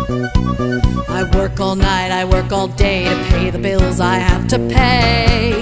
I work all night, I work all day to pay the bills I have to pay.